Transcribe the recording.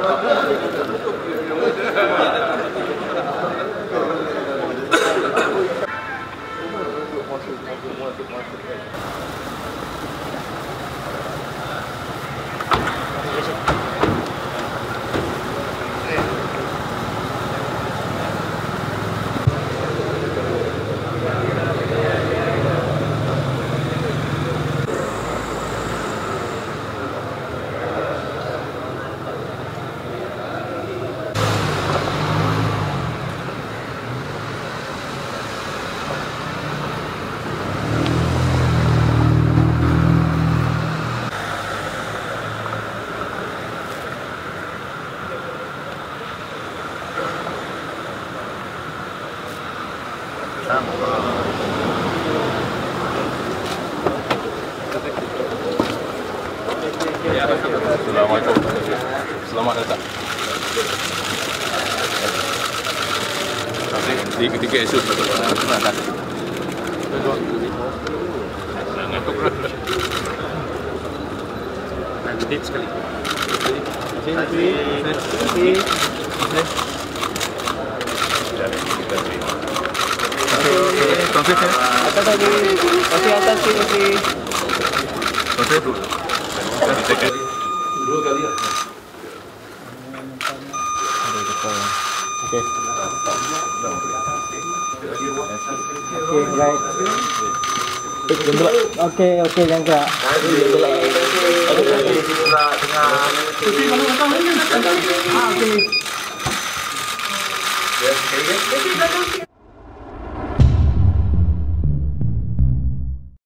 Assalamualaikum. Selamat datang. Tiga esok. Ngantuk lah. Nanti sekali. Terima kasih. Konflik ya? Atas lagi. Masih atas sini. Konflik dulu. Dua kali lah. Okay, right. Okay, yang gerak. Okay.